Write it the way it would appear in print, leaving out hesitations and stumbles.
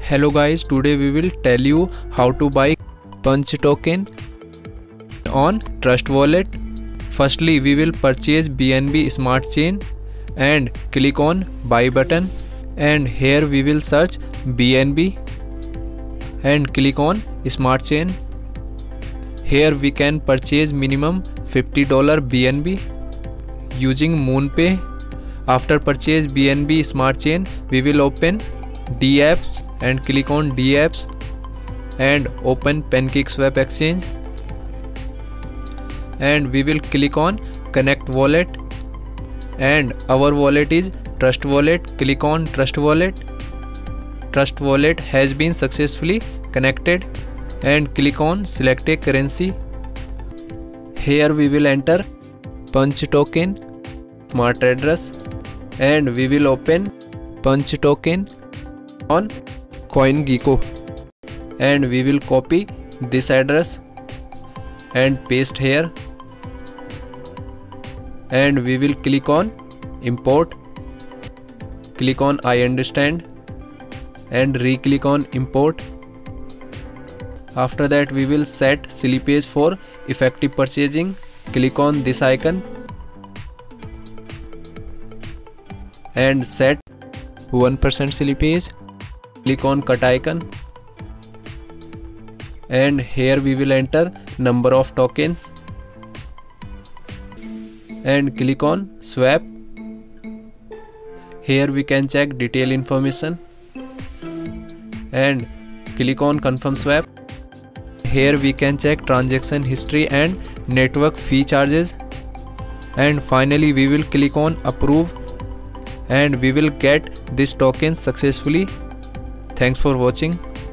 Hello guys, today we will tell you how to buy Punch token on Trust Wallet. Firstly, we will purchase BNB Smart Chain and click on buy button, and here we will search BNB and click on Smart Chain. Here we can purchase minimum $50 BNB using MoonPay. After purchase BNB Smart Chain, we will open DApps and click on DApps and open PancakeSwap exchange, and we will click on connect wallet, and our wallet is Trust Wallet. Click on Trust Wallet. Trust Wallet has been successfully connected, and click on select a currency. Here we will enter Punch token smart address, and we will open Punch token on CoinGecko, and we will copy this address and paste here, and we will click on import. Click on I understand and re-click on import. After that we will set slippage for effective purchasing. Click on this icon and set 1% slippage. Click on cut icon, and here we will enter number of tokens and click on swap. Here we can check detail information and click on confirm swap. Here we can check transaction history and network fee charges, and finally we will click on approve, and we will get this token successfully. Thanks for watching.